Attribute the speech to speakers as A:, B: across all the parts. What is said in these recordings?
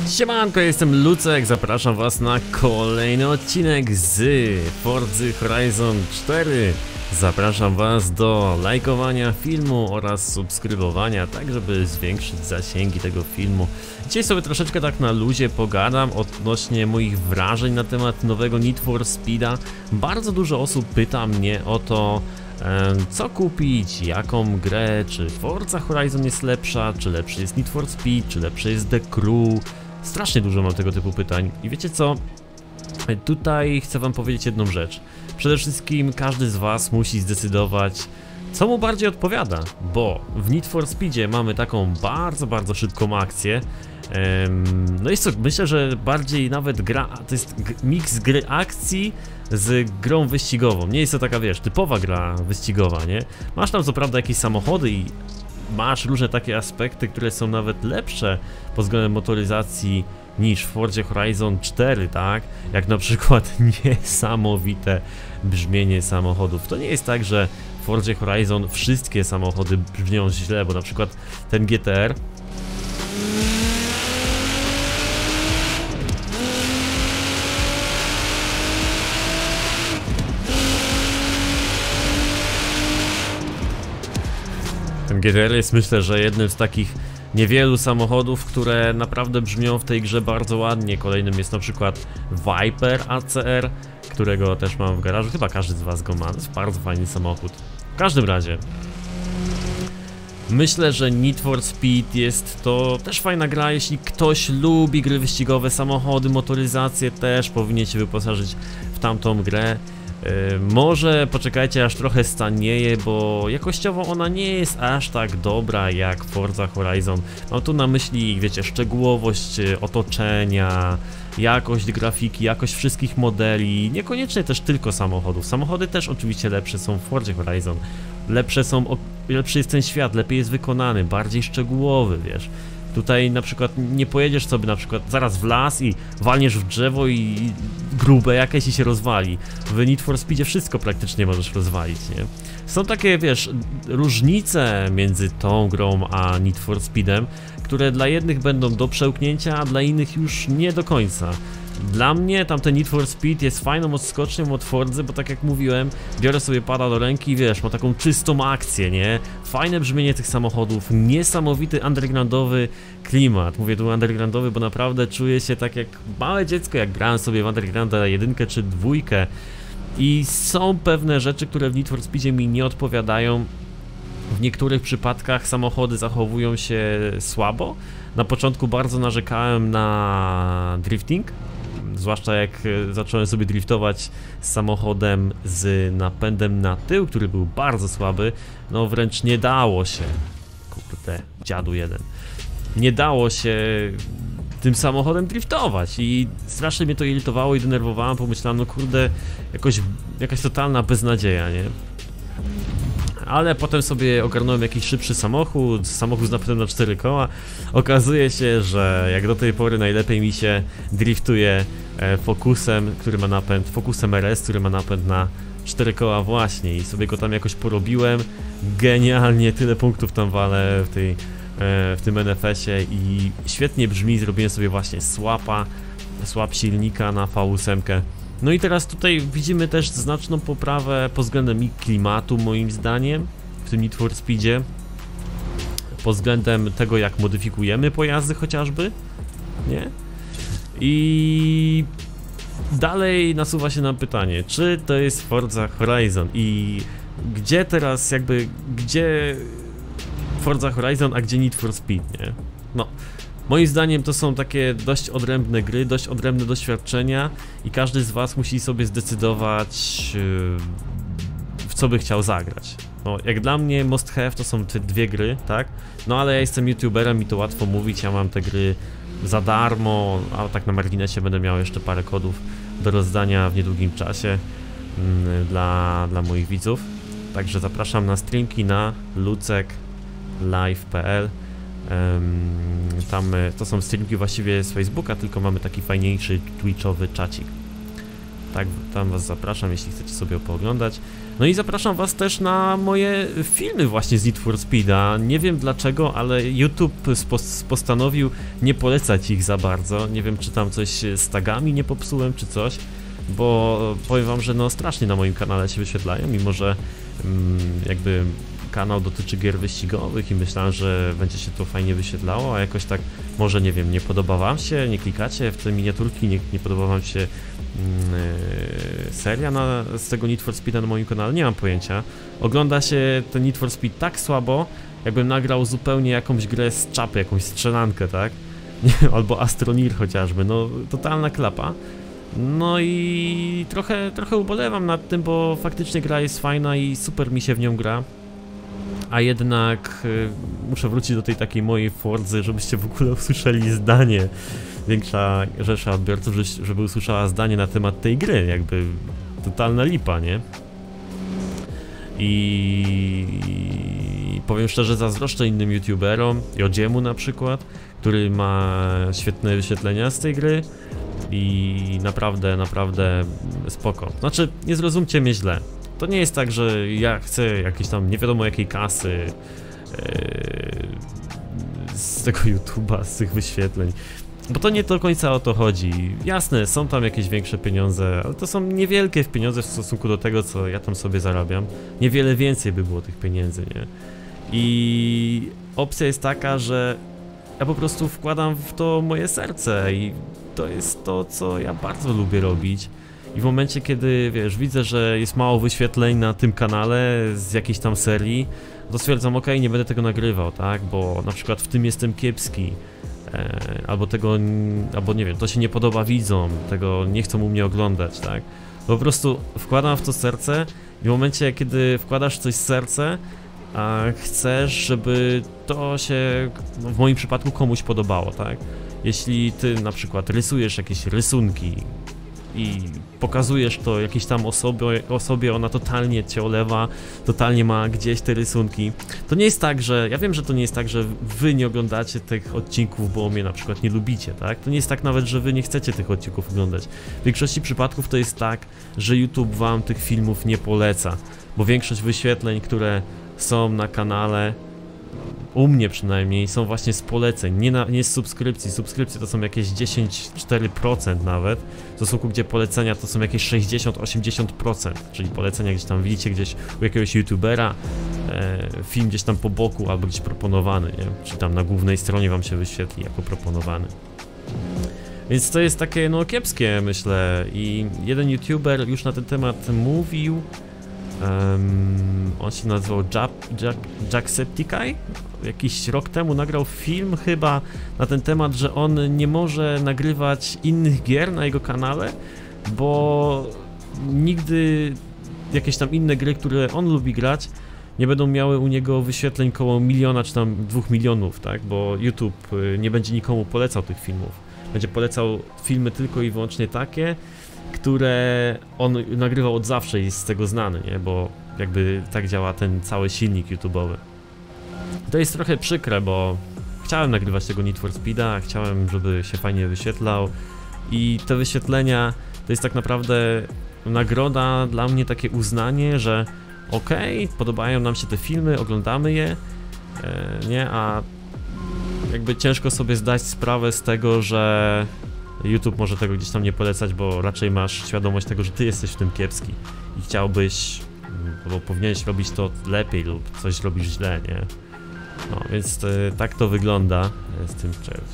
A: Siemanko, jestem Lucek, zapraszam was na kolejny odcinek z Forzy Horizon 4. Zapraszam was do lajkowania filmu oraz subskrybowania, tak żeby zwiększyć zasięgi tego filmu. Dzisiaj sobie troszeczkę tak na luzie pogadam odnośnie moich wrażeń na temat nowego Need for Speeda. Bardzo dużo osób pyta mnie o to, co kupić, jaką grę, czy Forza Horizon jest lepsza, czy lepszy jest Need for Speed, czy lepszy jest The Crew. Strasznie dużo mam tego typu pytań i wiecie co? Tutaj chcę wam powiedzieć jedną rzecz. Przede wszystkim każdy z was musi zdecydować, co mu bardziej odpowiada, bo w Need for Speedzie mamy taką bardzo szybką akcję. No jest to, myślę, że bardziej nawet gra, to jest miks gry akcji z grą wyścigową. Nie jest to taka, wiesz, typowa gra wyścigowa, nie? Masz tam co prawda jakieś samochody i masz różne takie aspekty, które są nawet lepsze pod względem motoryzacji niż w Forzie Horizon 4, tak? Jak na przykład niesamowite brzmienie samochodów. To nie jest tak, że w Forzie Horizon wszystkie samochody brzmią źle, bo na przykład ten GTR jest, myślę, że jednym z takich niewielu samochodów, które naprawdę brzmią w tej grze bardzo ładnie. Kolejnym jest na przykład Viper ACR, którego też mam w garażu. Chyba każdy z was go ma. To jest bardzo fajny samochód. W każdym razie myślę, że Need for Speed jest to też fajna gra. Jeśli ktoś lubi gry wyścigowe, samochody, motoryzację, też powinien się wyposażyć w tamtą grę. Może poczekajcie, aż trochę stanieje, bo jakościowo ona nie jest aż tak dobra jak Forza Horizon. Mam tu na myśli, wiecie, szczegółowość otoczenia, jakość grafiki, jakość wszystkich modeli, niekoniecznie też tylko samochodów. Samochody też oczywiście lepsze są w Forzie Horizon. Lepszy jest ten świat, lepiej jest wykonany, bardziej szczegółowy, wiesz. Tutaj na przykład nie pojedziesz sobie na przykład zaraz w las i walniesz w drzewo i grube jakieś i się rozwali. W Need for Speedzie wszystko praktycznie możesz rozwalić, nie? Są takie, wiesz, różnice między tą grą a Need for Speedem, które dla jednych będą do przełknięcia, a dla innych już nie do końca. Dla mnie tamten Need for Speed jest fajną odskocznią od Forzy, bo tak jak mówiłem, biorę sobie pada do ręki i wiesz, ma taką czystą akcję, nie? Fajne brzmienie tych samochodów, niesamowity undergroundowy klimat. Mówię tu undergroundowy, bo naprawdę czuję się tak jak małe dziecko, jak grałem sobie w Undergrounda 1 czy 2. I są pewne rzeczy, które w Need for Speedzie mi nie odpowiadają. W niektórych przypadkach samochody zachowują się słabo. Na początku bardzo narzekałem na drifting, zwłaszcza jak zacząłem sobie driftować z samochodem z napędem na tył, który był bardzo słaby. No wręcz nie dało się, kurde, dziadu jeden, nie dało się tym samochodem driftować i strasznie mnie to irytowało i denerwowało. Pomyślałem, no kurde, jakaś totalna beznadzieja, nie? Ale potem sobie ogarnąłem jakiś szybszy samochód z napędem na 4 koła. Okazuje się, że jak do tej pory najlepiej mi się driftuje Focusem, który ma napęd, Focusem RS, który ma napęd na 4 koła właśnie i sobie go tam jakoś porobiłem. Genialnie, tyle punktów tam walę w tym NFS-ie i świetnie brzmi. Zrobiłem sobie właśnie swap silnika na V8. No i teraz tutaj widzimy też znaczną poprawę pod względem klimatu, moim zdaniem, w tym Need for Speedzie. Pod względem tego, jak modyfikujemy pojazdy chociażby, nie? I dalej nasuwa się nam pytanie, czy to jest Forza Horizon i gdzie teraz gdzie Forza Horizon, a gdzie Need for Speed, nie? No. Moim zdaniem to są takie dość odrębne gry, dość odrębne doświadczenia i każdy z was musi sobie zdecydować, w co by chciał zagrać. No, jak dla mnie must have to są te dwie gry, tak? No ale ja jestem youtuberem i to łatwo mówić, ja mam te gry za darmo, a tak na marginesie będę miał jeszcze parę kodów do rozdania w niedługim czasie dla moich widzów. Także zapraszam na streamki na luceklive.pl. Tam to są streamki właściwie z Facebooka, tylko mamy taki fajniejszy twitchowy czacik. Tak, tam was zapraszam, jeśli chcecie sobie pooglądać. No i zapraszam was też na moje filmy właśnie z Need for Speeda. Nie wiem dlaczego, ale YouTube postanowił nie polecać ich za bardzo. Nie wiem, czy tam coś z tagami nie popsułem, czy coś. Bo powiem wam, że no strasznie na moim kanale się wyświetlają, mimo że jakby kanał dotyczy gier wyścigowych i myślałem, że będzie się to fajnie wyświetlało, a jakoś tak może, nie wiem, nie podoba wam się, nie klikacie w te miniaturki, nie podoba wam się seria z tego Need for Speeda na moim kanale, nie mam pojęcia. Ogląda się ten Need for Speed tak słabo, jakbym nagrał zupełnie jakąś grę z czapy, jakąś strzelankę, tak? Albo Astroneer chociażby, no totalna klapa. No i trochę ubolewam nad tym, bo faktycznie gra jest fajna i super mi się w nią gra. A jednak muszę wrócić do tej takiej mojej Forzy, żebyście w ogóle usłyszeli zdanie. Większa rzesza odbiorców, żeby usłyszała zdanie na temat tej gry, jakby totalna lipa, nie? I powiem szczerze, zazdroszczę innym youtuberom, Jodziemu na przykład, który ma świetne wyświetlenia z tej gry i naprawdę spoko. Znaczy, nie zrozumcie mnie źle. To nie jest tak, że ja chcę jakiejś tam nie wiadomo jakiej kasy z tego YouTube'a, z tych wyświetleń. Bo to nie do końca o to chodzi. Jasne, są tam jakieś większe pieniądze, ale to są niewielkie pieniądze w stosunku do tego, co ja tam sobie zarabiam. Niewiele więcej by było tych pieniędzy, nie? I opcja jest taka, że ja po prostu wkładam w to moje serce i to jest to, co ja bardzo lubię robić. I w momencie, kiedy, wiesz, widzę, że jest mało wyświetleń na tym kanale z jakiejś tam serii, to stwierdzam, ok, nie będę tego nagrywał, tak, bo na przykład w tym jestem kiepski, albo nie wiem, to się nie podoba widzom, tego nie chcą u mnie oglądać, tak. Po prostu wkładam w to serce i w momencie, kiedy wkładasz coś w serce, a chcesz, żeby to się, no w moim przypadku, komuś podobało, tak. Jeśli ty na przykład rysujesz jakieś rysunki i pokazujesz to jakiejś tam osobie, ona totalnie cię olewa, totalnie ma gdzieś te rysunki. To nie jest tak, że, ja wiem, że to nie jest tak, że wy nie oglądacie tych odcinków, bo mnie na przykład nie lubicie, tak? To nie jest tak nawet, że wy nie chcecie tych odcinków oglądać. W większości przypadków to jest tak, że YouTube wam tych filmów nie poleca, bo większość wyświetleń, które są na kanale, u mnie przynajmniej, są właśnie z poleceń, nie z subskrypcji. Subskrypcje to są jakieś 10-4% nawet, w stosunku gdzie polecenia to są jakieś 60-80%, czyli polecenia gdzieś tam widzicie gdzieś u jakiegoś youtubera, film gdzieś tam po boku albo gdzieś proponowany, nie? Czy tam na głównej stronie wam się wyświetli jako proponowany. Więc to jest takie, no, kiepskie, myślę, i jeden youtuber już na ten temat mówił. On się nazywał Jacksepticeye. Jakiś rok temu nagrał film chyba na ten temat, że on nie może nagrywać innych gier na jego kanale, bo nigdy jakieś tam inne gry, które on lubi grać, nie będą miały u niego wyświetleń koło 1 miliona czy tam 2 milionów, tak? Bo YouTube nie będzie nikomu polecał tych filmów. Będzie polecał filmy tylko i wyłącznie takie, które on nagrywał od zawsze i jest z tego znany, nie? Bo jakby tak działa ten cały silnik YouTube'owy. To jest trochę przykre, bo chciałem nagrywać tego Need for Speeda, chciałem, żeby się fajnie wyświetlał i te wyświetlenia to jest tak naprawdę nagroda dla mnie, takie uznanie, że okej, podobają nam się te filmy, oglądamy je, nie? A jakby ciężko sobie zdać sprawę z tego, że YouTube może tego gdzieś tam nie polecać, bo raczej masz świadomość tego, że ty jesteś w tym kiepski i chciałbyś, bo powinieneś robić to lepiej lub coś robisz źle, nie? No, więc tak to wygląda z tym,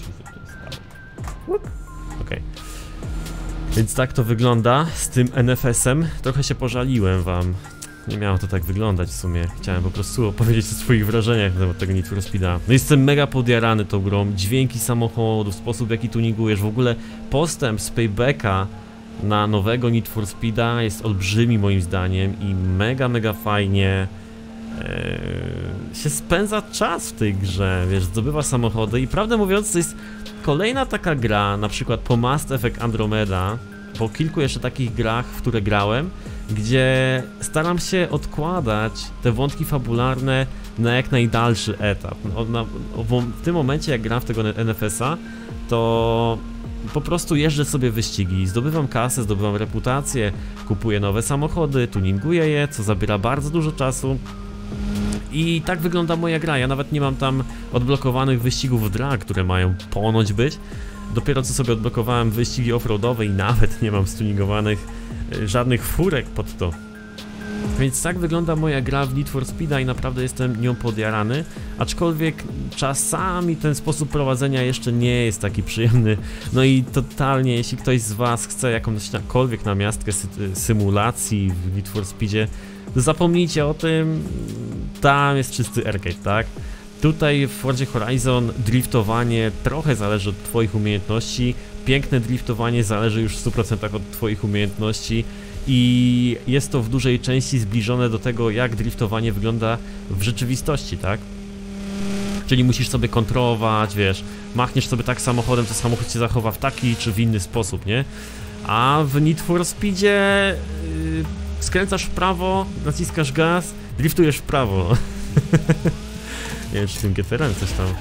A: okej. Więc tak to wygląda z tym NFS-em. Trochę się pożaliłem wam. Nie miało to tak wyglądać w sumie. Chciałem po prostu opowiedzieć o swoich wrażeniach na temat tego Need for Speeda. No jestem mega podjarany tą grą. Dźwięki samochodów, sposób w jaki tuningujesz, w ogóle postęp z Paybacka na nowego Need for Speeda jest olbrzymi moim zdaniem i mega fajnie się spędza czas w tej grze, wiesz, zdobywa samochody i prawdę mówiąc to jest kolejna taka gra, na przykład po Mass Effect Andromeda, po kilku jeszcze takich grach, w które grałem, gdzie staram się odkładać te wątki fabularne na jak najdalszy etap. W tym momencie, jak gram w tego NFS-a, to po prostu jeżdżę sobie wyścigi, zdobywam kasę, zdobywam reputację, kupuję nowe samochody, tuninguję je, co zabiera bardzo dużo czasu. I tak wygląda moja gra. Ja nawet nie mam tam odblokowanych wyścigów drag, które mają ponoć być. Dopiero co sobie odblokowałem wyścigi offroadowe i nawet nie mam stuningowanych żadnych furek pod to. Więc tak wygląda moja gra w Need for Speeda i naprawdę jestem nią podjarany. Aczkolwiek czasami ten sposób prowadzenia jeszcze nie jest taki przyjemny. No i totalnie, jeśli ktoś z was chce jakąkolwiek namiastkę symulacji w Need for Speedzie, zapomnijcie o tym, tam jest czysty arcade, tak? Tutaj w Forzie Horizon driftowanie trochę zależy od twoich umiejętności, piękne driftowanie zależy już w 100% od twoich umiejętności i jest to w dużej części zbliżone do tego, jak driftowanie wygląda w rzeczywistości, tak? Czyli musisz sobie kontrolować, wiesz, machniesz sobie tak samochodem, to samochód się zachowa w taki czy w inny sposób, nie? A w Need for Speedzie skręcasz w prawo, naciskasz gaz, driftujesz w prawo. Nie wiem, czy tym GTR-em coś tam...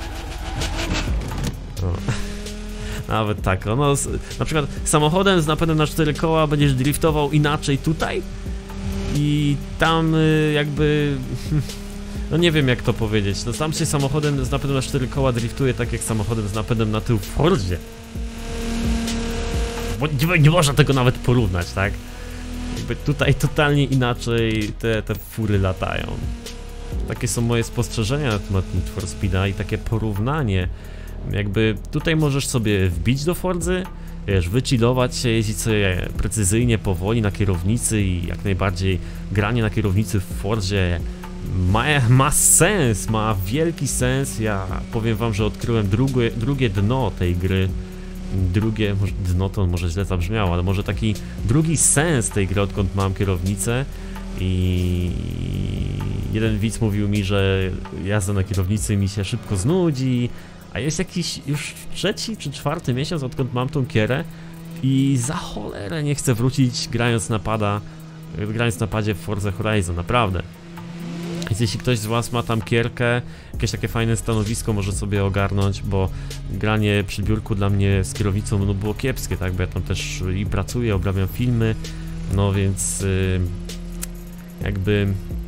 A: O. Nawet tak, no, na przykład samochodem z napędem na 4 koła będziesz driftował inaczej tutaj i tam jakby... No nie wiem jak to powiedzieć, no tam się samochodem z napędem na 4 koła driftuje tak jak samochodem z napędem na tył w Fordzie. Bo nie można tego nawet porównać, tak? Jakby tutaj totalnie inaczej te fury latają. Takie są moje spostrzeżenia na temat Need for Speeda i takie porównanie. Jakby tutaj możesz sobie wbić do Fordzy, wiesz, wychillować się, jeździć sobie precyzyjnie, powoli na kierownicy i jak najbardziej granie na kierownicy w Fordzie ma sens, ma wielki sens. Ja powiem wam, że odkryłem drugie dno tej gry. Drugie dno to może źle zabrzmiało, ale może taki drugi sens tej gry, odkąd mam kierownicę. I jeden widz mówił mi, że jazda na kierownicy mi się szybko znudzi, a jest jakiś już 3. czy 4. miesiąc, odkąd mam tą kierę i za cholerę nie chcę wrócić grając na padzie w Forza Horizon, naprawdę. Więc jeśli ktoś z was ma tam kierkę, jakieś takie fajne stanowisko może sobie ogarnąć, bo granie przy biurku dla mnie z kierownicą no było kiepskie, tak, bo ja tam też i pracuję, obrabiam filmy, no więc jakby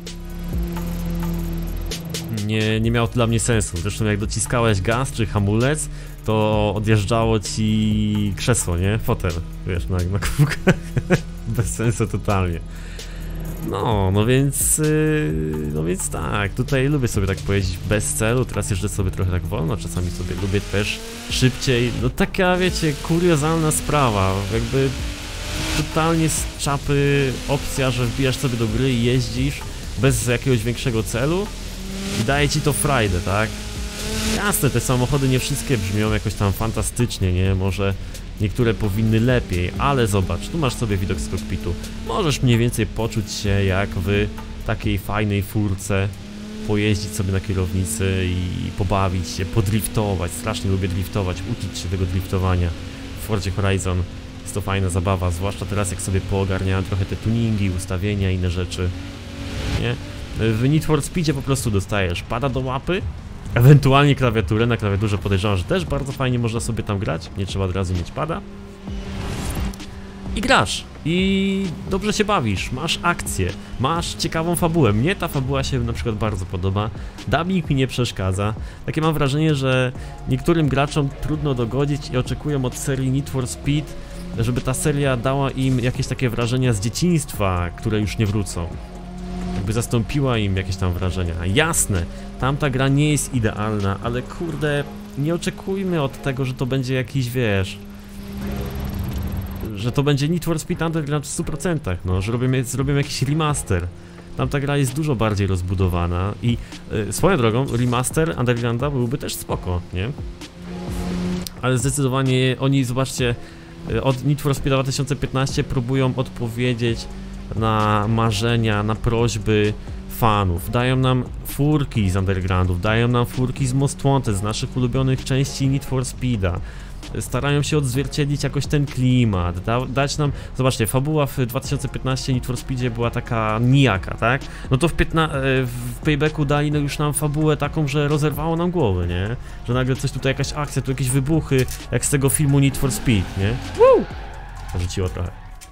A: nie miało to dla mnie sensu. Zresztą jak dociskałeś gaz czy hamulec, to odjeżdżało ci krzesło, nie? Fotel, wiesz, na kółkach. Bez sensu totalnie. No więc tak, tutaj lubię sobie tak pojeździć bez celu, teraz jeżdżę sobie trochę tak wolno, czasami sobie lubię też szybciej, no taka, wiecie, kuriozalna sprawa, jakby totalnie z czapy opcja, że wbijasz sobie do gry i jeździsz bez jakiegoś większego celu i daje ci to frajdę, tak? Jasne, te samochody nie wszystkie brzmią jakoś tam fantastycznie, nie? Może niektóre powinny lepiej, ale zobacz, tu masz sobie widok z kokpitu. Możesz mniej więcej poczuć się jak w takiej fajnej furce, pojeździć sobie na kierownicy i pobawić się, podriftować. Strasznie lubię driftować, uczyć się tego driftowania w Forzie Horizon. Jest to fajna zabawa, zwłaszcza teraz jak sobie poogarniałem trochę te tuningi, ustawienia i inne rzeczy, nie? W Need for Speedzie po prostu dostajesz pada do łapy, ewentualnie klawiaturę. Na klawiaturze podejrzewam, że też bardzo fajnie można sobie tam grać, nie trzeba od razu mieć pada. I grasz, i dobrze się bawisz, masz akcję, masz ciekawą fabułę. Mnie ta fabuła się na przykład bardzo podoba, dubbing mi nie przeszkadza. Takie mam wrażenie, że niektórym graczom trudno dogodzić i oczekują od serii Need for Speed, żeby ta seria dała im jakieś takie wrażenia z dzieciństwa, które już nie wrócą. Jakby zastąpiła im jakieś tam wrażenia. Jasne, tamta gra nie jest idealna, ale kurde, nie oczekujmy od tego, że to będzie jakiś, wiesz, że to będzie Need for Speed Underground w 100%, no, że zrobią jakiś remaster. Tamta gra jest dużo bardziej rozbudowana i swoją drogą remaster Undergrounda byłby też spoko, nie? Ale zdecydowanie oni, zobaczcie, od Need for Speed 2015 próbują odpowiedzieć na marzenia, na prośby fanów. Dają nam furki z Undergroundów, dają nam furki z Most Wanted, z naszych ulubionych części Need for Speeda. starają się odzwierciedlić jakoś ten klimat, dać nam, zobaczcie, fabuła w 2015 Need for Speedzie była taka nijaka, tak? No to w Paybacku dali no już nam fabułę taką, że rozerwało nam głowy, nie? Że nagle coś tutaj, jakaś akcja, tu jakieś wybuchy, jak z tego filmu Need for Speed, nie? Woo! Rzuciło trochę.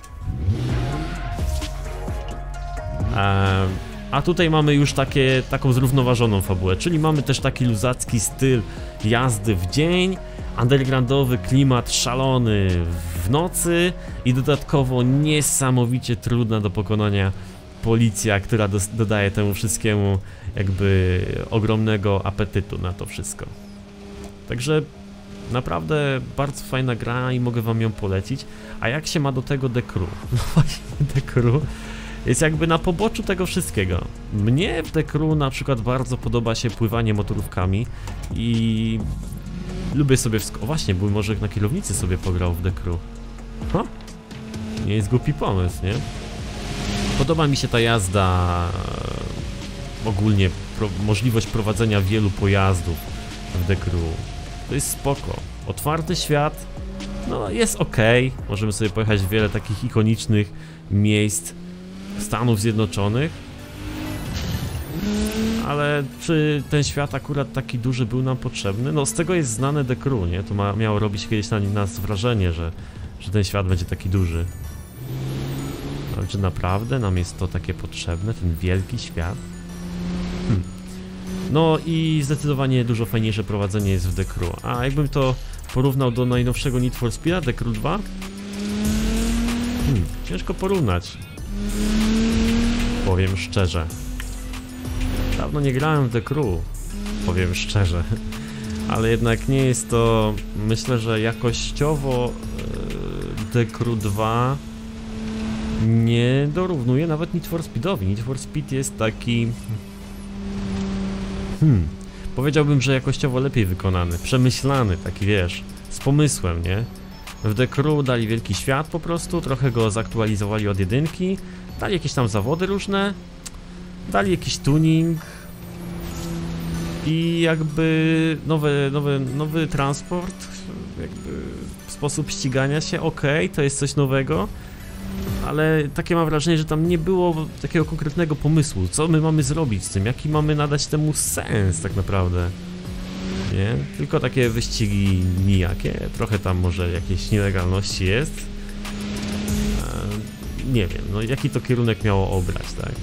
A: A tutaj mamy już taką zrównoważoną fabułę, czyli mamy też taki luzacki styl jazdy w dzień, undergroundowy klimat szalony w nocy i dodatkowo niesamowicie trudna do pokonania policja, która dodaje temu wszystkiemu jakby ogromnego apetytu na to wszystko. Także naprawdę bardzo fajna gra i mogę wam ją polecić. A jak się ma do tego The Crew? No właśnie, The Crew jest jakby na poboczu tego wszystkiego. Mnie w The Crew na przykład bardzo podoba się pływanie motorówkami i lubię sobie o właśnie, bo może na kierownicy sobie pograł w The Crew. Ha? Nie jest głupi pomysł, nie? Podoba mi się ta jazda, ogólnie możliwość prowadzenia wielu pojazdów w The Crew. To jest spoko. Otwarty świat, no jest ok. Możemy sobie pojechać w wiele takich ikonicznych miejsc Stanów Zjednoczonych. Ale czy ten świat akurat taki duży był nam potrzebny? No z tego jest znane The Crew, nie? To miało robić kiedyś na nas wrażenie, że ten świat będzie taki duży. Ale czy naprawdę nam jest to takie potrzebne, ten wielki świat? No i zdecydowanie dużo fajniejsze prowadzenie jest w The Crew. A jakbym to porównał do najnowszego Need for Speed'a, The Crew 2? Ciężko porównać. Powiem szczerze. Dawno nie grałem w The Crew, powiem szczerze. Ale jednak nie jest to... Myślę, że jakościowo The Crew 2 nie dorównuje nawet Need for Speedowi. Need for Speed jest taki... Powiedziałbym, że jakościowo lepiej wykonany, przemyślany, taki wiesz, z pomysłem, nie? W The Crew dali wielki świat po prostu, trochę go zaktualizowali od jedynki, dali jakieś tam zawody różne, dali jakiś tuning i jakby nowy transport, jakby sposób ścigania się, okej, to jest coś nowego. Ale takie mam wrażenie, że tam nie było takiego konkretnego pomysłu, co my mamy zrobić z tym, jaki mamy nadać temu sens tak naprawdę. Nie? Tylko takie wyścigi nijakie, trochę tam może jakieś nielegalności jest. Nie wiem, no jaki to kierunek miało obrać, tak?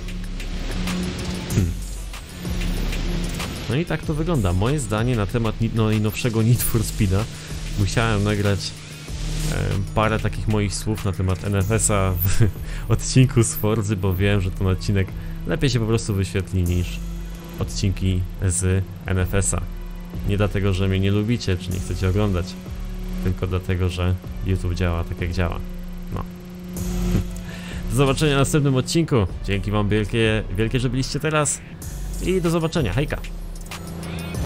A: No i tak to wygląda. Moje zdanie na temat najnowszego Need for Speed'a. Musiałem nagrać parę takich moich słów na temat NFS-a w odcinku z Forzy, bo wiem, że ten odcinek lepiej się po prostu wyświetli niż odcinki z NFS-a. Nie dlatego, że mnie nie lubicie, czy nie chcecie oglądać, tylko dlatego, że YouTube działa tak jak działa. No. Do zobaczenia w następnym odcinku. Dzięki wam wielkie, że byliście teraz i do zobaczenia. Hejka!